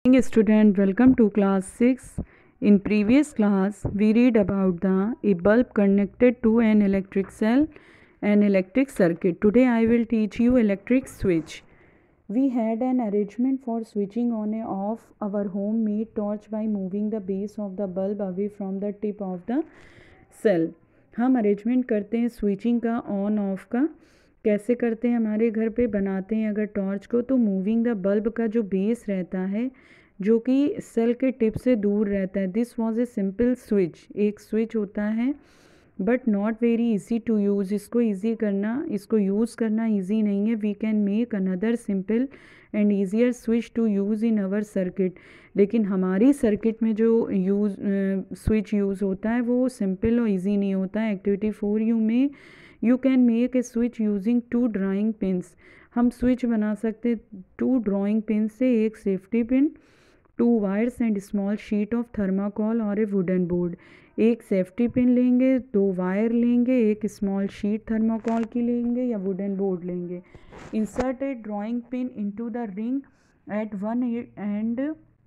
Morning student, welcome to class 6. In previous class we read about a bulb connected to an electric cell and electric circuit. Today I will teach you electric switch. We had an arrangement for switching on and off our homemade torch by moving the base of the bulb away from the tip of the cell. हम arrangement करते हैं switching का on off का कैसे करते हैं, हमारे घर पे बनाते हैं अगर टॉर्च को तो मूविंग द बल्ब का जो बेस रहता है जो कि सेल के टिप से दूर रहता है। This was a simple switch, एक स्विच होता है but not very easy to use. इसको यूज़ करना ईजी नहीं है। We can make another simple and easier switch to use in our circuit. लेकिन हमारी सर्किट में जो स्विच यूज़ होता है वो सिंपल और ईजी नहीं होता है। एक्टिविटी 4U में you can make a switch using 2 drawing pins. हम स्विच बना सकते 2 ड्राइंग पिन से, एक safety pin, 2 wires and small sheet of thermocol और ए वुडन बोर्ड। एक सेफ्टी पिन लेंगे, 2 वायर लेंगे, एक स्मॉल शीट थर्माकोल की लेंगे या वुडन बोर्ड लेंगे। Insert a drawing pin into the ring at one end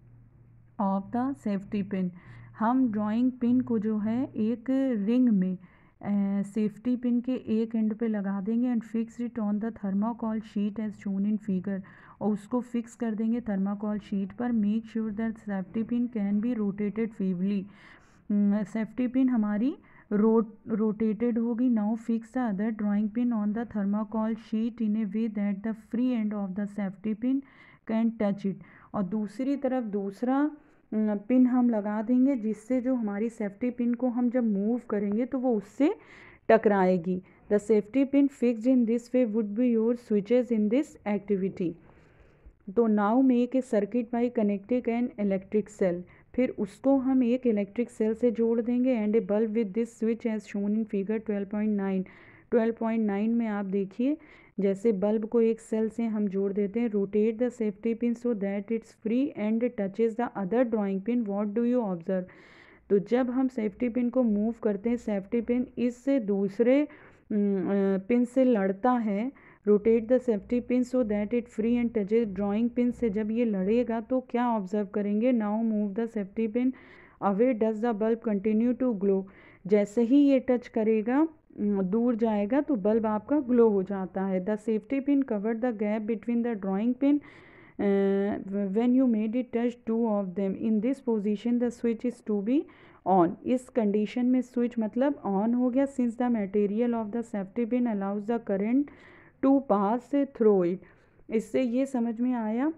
of the safety pin. हम ड्राइंग पिन को जो है एक रिंग में सेफ्टी पिन के एक एंड पे लगा देंगे and fix it on the thermocol sheet as shown in figure, और उसको फिक्स कर देंगे थर्माकोल शीट पर। Make sure that safety pin can be rotated freely. Safety pin हमारी रोटेटेड होगी। Now fix the other drawing pin on the thermocol sheet in a way that the free end of the safety pin can touch it. और दूसरी तरफ दूसरा pin हम लगा देंगे जिससे जो हमारी सेफ्टी पिन को हम जब मूव करेंगे तो वो उससे टकराएगी। The safety pin fixed in this way would be your switches in this activity. तो now make a circuit by connecting an electric cell. फिर उसको हम एक इलेक्ट्रिक सेल से जोड़ देंगे and a bulb with this switch as shown in figure 12.9। 12.9 में आप देखिए जैसे बल्ब को एक सेल से हम जोड़ देते हैं। Rotate the safety pin so that its free end touches the other drawing pin. What do you observe? तो जब हम सेफ्टी पिन को मूव करते हैं, सेफ्टी पिन इस दूसरे पिन से लड़ता है। Rotate the safety pin so that it free end touches drawing pin से जब ये लड़ेगा तो क्या ऑब्जर्व करेंगे? Now move the safety pin away does the bulb continue to glow. जैसे ही ये टच करेगा दूर जाएगा तो बल्ब आपका ग्लो हो जाता है। The safety pin cover the gap between the drawing pin when you made it touch 2 of them. In this position the switch is to be on. इस कंडीशन में स्विच मतलब ऑन हो गया since the material of the safety pin allows the current to pass through it. इससे ये समझ में आया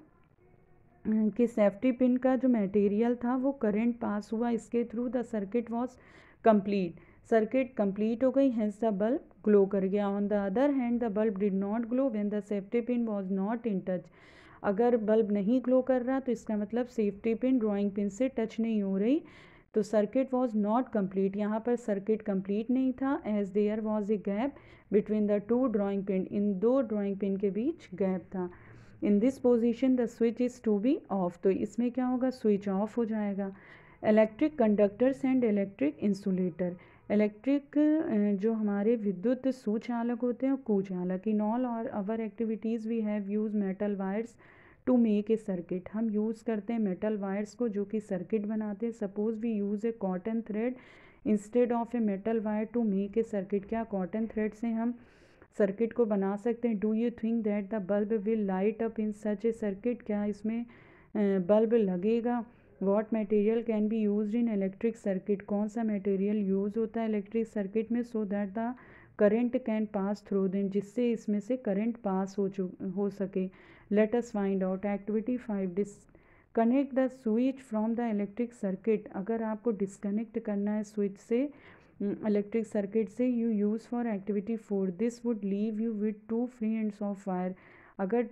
कि सेफ्टी पिन का जो मटेरियल था वो करंट पास हुआ इसके through. The circuit was complete. Circuit complete हो गई, हेंस द बल्ब ग्लो कर गया। On the other hand the bulb did not glow when the safety pin was not in touch. अगर bulb नहीं glow कर रहा तो इसका मतलब सेफ्टी पिन ड्राइंग पिन से टच नहीं हो रही, तो सर्किट वॉज नॉट कंप्लीट। यहाँ पर सर्किट कंप्लीट नहीं था as there was a gap between the 2 drawing pin. इन 2 ड्राइंग पिन के बीच गैप था। In this position the switch is to be off. तो इसमें क्या होगा? स्विच ऑफ हो जाएगा। Electric conductors and electric insulator. Electric जो हमारे विद्युत सुचालक होते हैं, कुचालक। इन ऑल और our activities we have use metal wires to make a circuit. हम यूज़ करते हैं मेटल वायर्स को जो कि सर्किट बनाते हैं। Suppose we use a cotton thread instead of a metal wire to make a circuit. क्या कॉटन थ्रेड से हम सर्किट को बना सकते हैं? Do you think that the bulb will light up in such a circuit? क्या इसमें bulb लगेगा? What material can be use in electric circuit? कौन सा मटेरियल यूज़ होता है इलेक्ट्रिक सर्किट में so that the current can pass through them, जिससे इसमें से करंट पास हो सके। Let us find out. Activity 5 disconnect the switch from the electric circuit. अगर आपको डिस्कनेक्ट करना है स्विच से इलेक्ट्रिक सर्किट से, you use for activity 4 this would leave you with 2 free ends of wire. अगर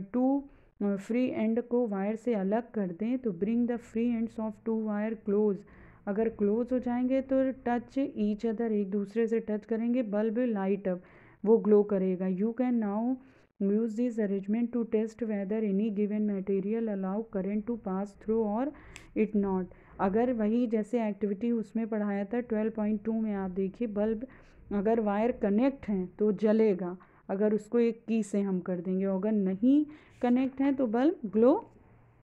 2 free and को wire से अलग कर दें तो bring the free ends of 2 wire close. अगर क्लोज हो जाएंगे तो टच ईच अदर, एक दूसरे से टच करेंगे, बल्ब लाइट अप, वो ग्लो करेगा। You can now use this arrangement to test whether any given material allow current to pass through और इट नॉट। अगर वही जैसे एक्टिविटी उसमें पढ़ाया था 12.2 में, आप देखिए बल्ब अगर वायर कनेक्ट हैं तो जलेगा, अगर उसको एक की से हम कर देंगे, अगर नहीं कनेक्ट है तो बल्ब ग्लो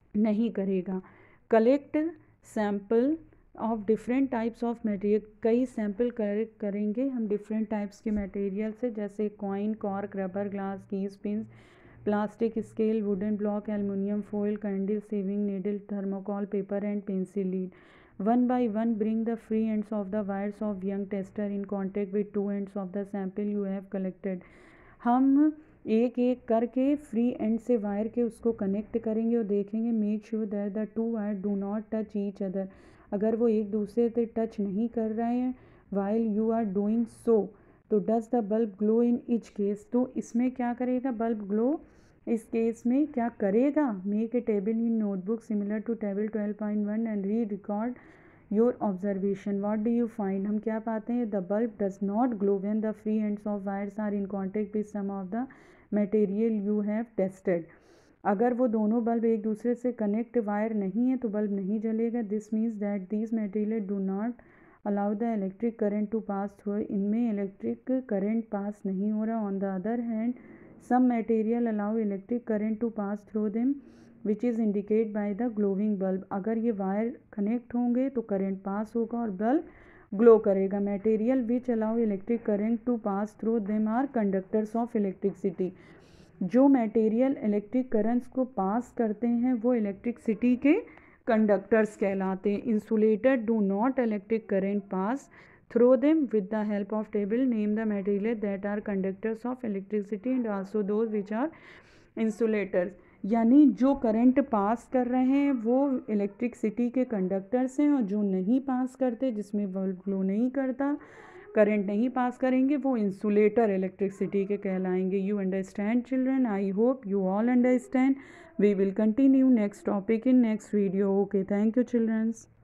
नहीं करेगा। Collect sample of different types of material, कई सैम्पल कलेक्ट करेंगे हम डिफरेंट टाइप्स के मटेरियल से, जैसे coin, cork, rubber, glass, keys, pins, plastic, scale, wooden block, aluminium foil, candle, sewing needle, thermocol, paper and pencil lead. One by one bring the free ends of the wires of young tester in contact with two ends of the sample you have collected. हम एक एक करके free and से wire के उसको connect करेंगे और देखेंगे make sure that the two wire do not touch each other. अगर वो एक दूसरे से टच नहीं कर रहे हैं while you are doing so, तो does the bulb glow in each case, तो इसमें क्या करेगा बल्ब ग्लो, इस केस में क्या करेगा. Make a table in notebook similar to table 12.1 and re record your observation. What do you find, हम क्या पाते हैं, the bulb does not glow when the free ends of wires are in contact with some of the material you have tested. अगर वो दोनों bulb एक दूसरे से कनेक्ट वायर नहीं है तो बल्ब नहीं जलेगा. This means that these material do not allow the electric current to pass through, इनमें इलेक्ट्रिक करंट पास नहीं हो रहा. On the other hand some material allow electric current to pass through them which is indicate by the glowing bulb. अगर ये wire connect होंगे तो current pass होगा और बल्ब ग्लो करेगा. Material which allow electric current to pass through them are conductors of electricity. जो material electric currents को pass करते हैं वो इलेक्ट्रिसिटी के कंडक्टर्स कहलाते हैं. Insulator do not electric current pass through them with the help of table name the material that are conductors of electricity and also those which are insulators. यानी जो current pass कर रहे हैं वो electricity के conductors हैं और जो नहीं पास करते, जिसमें बल्ब ग्लो नहीं करता, करंट नहीं पास करेंगे, वो इंसुलेटर इलेक्ट्रिसिटी के कहलाएंगे. You understand children, I hope you all understand. We will continue next topic in next video. Okay, thank you children's.